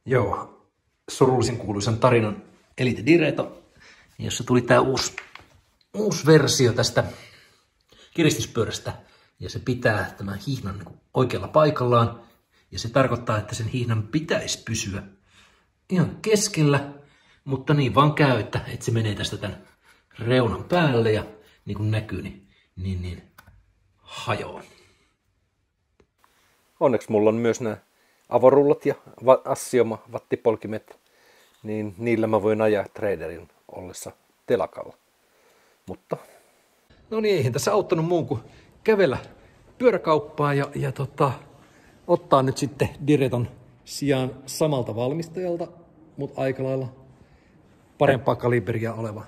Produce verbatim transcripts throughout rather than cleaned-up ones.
Joo, surullisen kuuluisan tarinan Elite Direto, jossa tuli tää uusi, uusi versio tästä kiristyspyörästä. Ja se pitää tämän hihnan niin oikealla paikallaan. Ja se tarkoittaa, että sen hihnan pitäisi pysyä ihan keskellä. Mutta niin vaan käy, että, että se menee tästä tämän reunan päälle ja niin kuin näkyy, niin, niin, niin hajoaa. Onneksi mulla on myös nämä avorullat ja Assioma wattipolkimet, niin niillä mä voin ajaa traderin ollessa telakalla. Mutta no niin, eihän tässä auttanut muun kuin kävellä pyöräkauppaan ja, ja tota, ottaa nyt sitten Direton sijaan samalta valmistajalta, mutta aika lailla parempaa kaliberia oleva.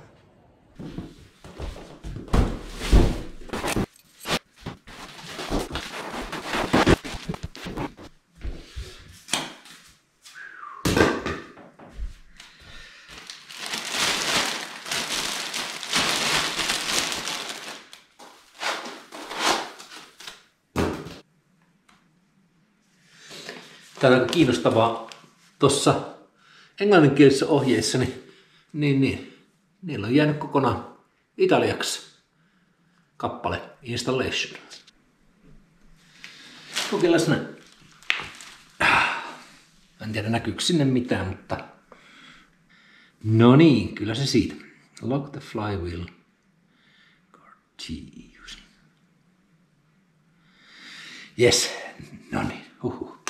Tämä on aika kiinnostavaa. Tuossa englanninkielisessä ohjeissa, niin, niin, niin niillä on jäänyt kokonaan italiaksi kappale Installation. Kokeillaan näin. En tiedä näkyykö sinne mitään, mutta no niin, kyllä se siitä. Lock the flywheel. Continuous. Yes, no niin, huhhuh.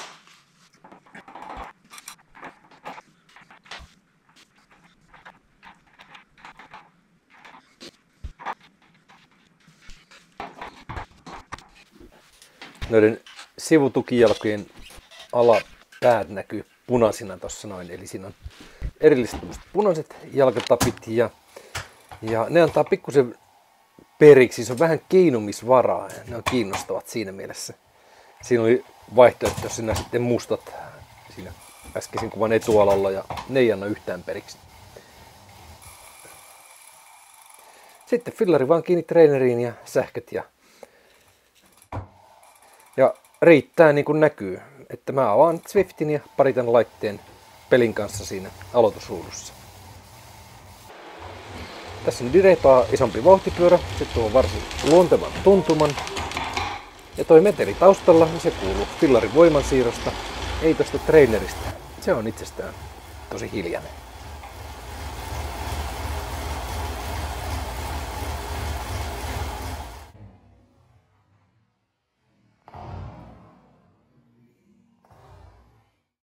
noiden sivutukijalkojen alapäät näkyy punaisina tuossa noin. Eli siinä on erilliset punaiset jalkatapit ja, ja ne antaa pikkusen periksi. Se on vähän keinumisvaraa ja ne on kiinnostavat siinä mielessä. Siinä oli vaihtoehtoisena sitten mustat siinä äskeisen kuvan etualalla ja ne ei anna yhtään periksi. Sitten fillari vaan kiinni traineriin ja sähköt ja Ja riittää niin kuin näkyy, että mä avaan Zwiftin ja paritan laitteen pelin kanssa siinä aloitusruudussa. Tässä on Diretoa isompi vauhtipyörä, se tuo varsin luontevan tuntuman. Ja toi meteli taustalla, niin se kuuluu fillarin voimansiirrosta, ei tosta trainerista. Se on itsestään tosi hiljainen.